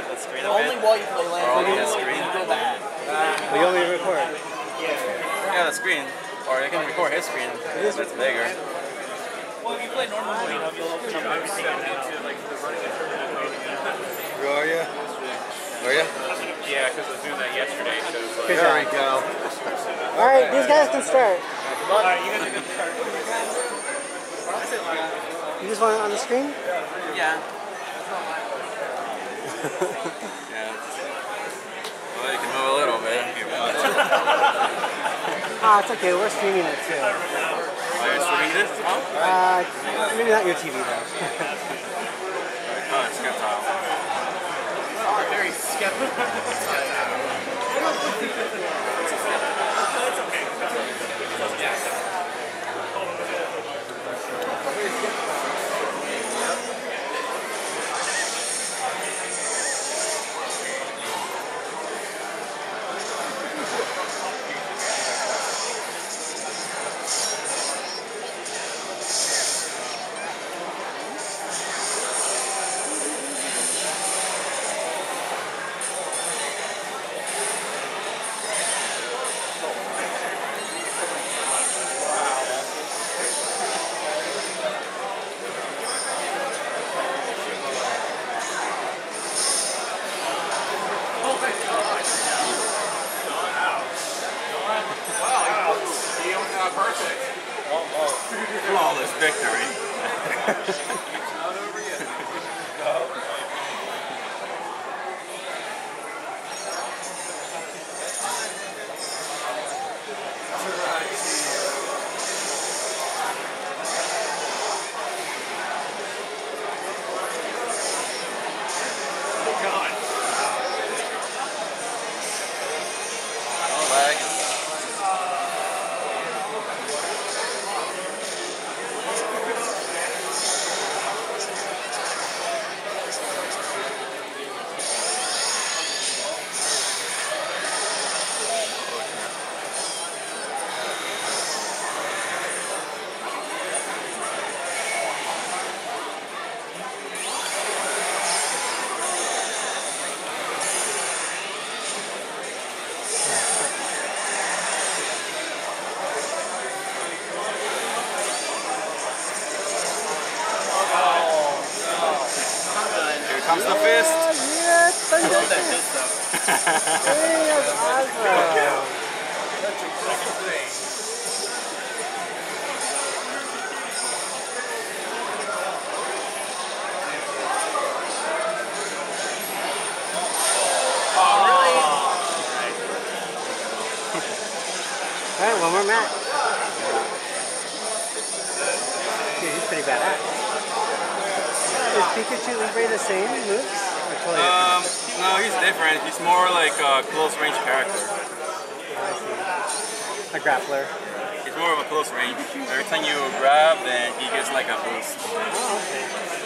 get the screen a bit? Only while you play land. Only the screen. Go back. Well, you want me to record? Yeah, the screen. Or you can record his screen. It's bigger. Well, if you play normal mode, you'll open up everything and Where are you? Are you? Yeah, because I was doing that yesterday. So it's like, There we go. Alright, these guys can start. Alright, you guys are good to start. You just want it on the screen? Yeah. Yeah. Well, you can move a little bit if you want. Ah, it's okay. We're streaming it too. Are you streaming this? Maybe not your TV though. Oh, it's Sceptile. Very skeptical. Flawless victory. Not over yet. Comes the fist. Yeah, I love that fist though. Hey, that's awesome. That's exciting. Alright, one more match. Dude, he's pretty badass. Is Pikachu Libre the same moves? Or totally different? No, he's different. He's more like a close range character. Oh, I see. A grappler. He's more of a close range. Every time you grab, then he gets like a boost. Oh, okay.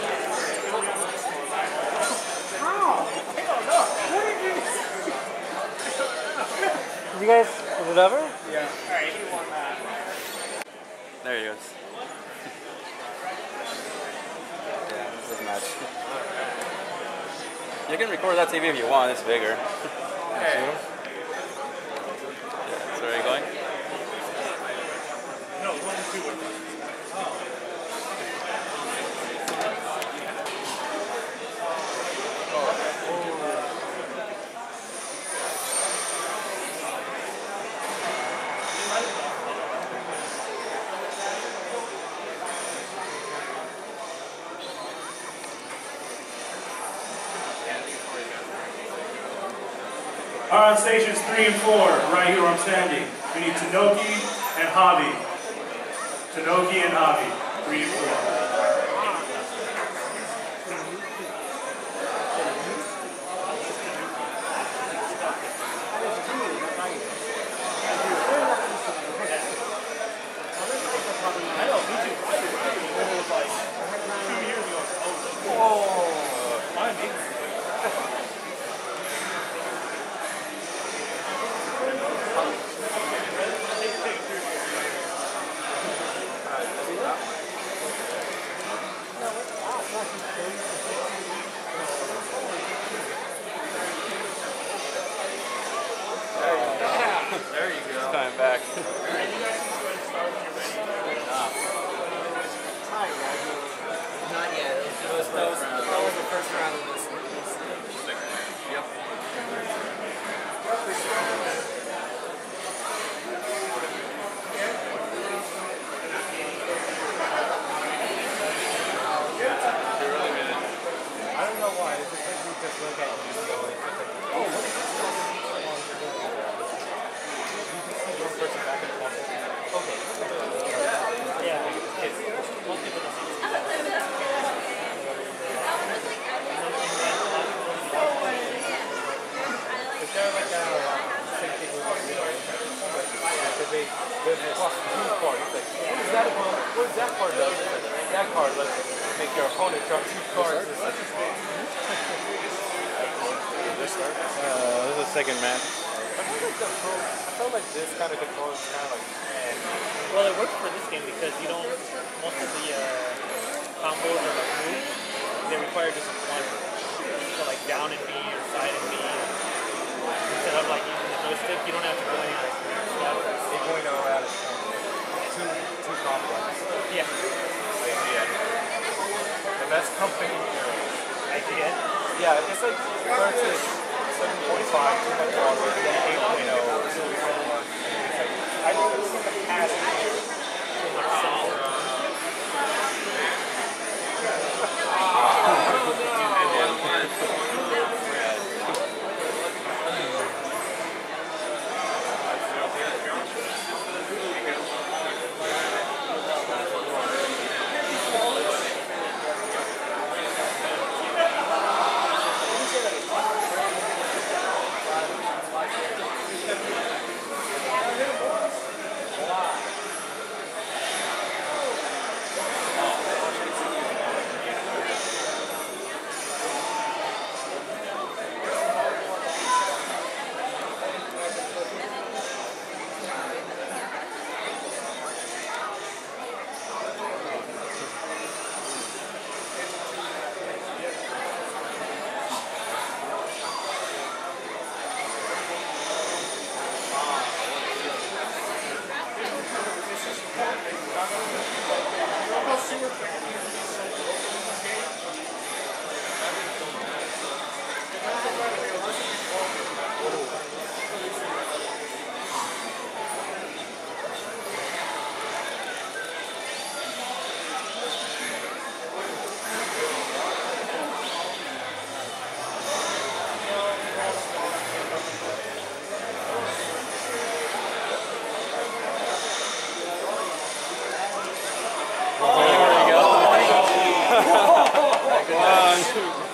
You guys, is it over? Yeah. Alright, you won that. There he goes. Yeah, this is a match. You can record that TV if you want, it's bigger. Okay. Yeah, so are you going? No, 1 and 2 are. On stations 3 and 4, right here where I'm standing, we need Tanoki and Javi. Tanoki and Javi, 3 and 4. Not yet. That was the first round of this. Yep. I don't know why. It's just like we just look at you. So it's just like, oh, what is this? You can see one person back in the corner. Okay. Yeah. Most people don't see Is there like a same thing with because they cross two cards. It's like, what is that about? What is that card does? It's like, that card lets make your opponent drop two cards. It's like, This is the second match. I feel like this kind of control is kind of like, man. Well, it works for this game because you don't, most of the combos or like moves, they require just one. So like down and B or side and B. Instead of like using the joystick, you don't have to do any like stuff. They're going around two complex. Yeah. Like, yeah. The best company there is. Idea. Yeah, it's like versus 745, too much water, and then 8.0, so much. It's like, I don't even see the pattern. So much simpler. One.